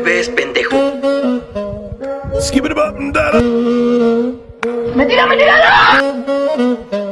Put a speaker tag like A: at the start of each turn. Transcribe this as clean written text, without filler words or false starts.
A: ves, pendejo?
B: Skip it up and down.
C: ¡Mentira, mentira! ¡No!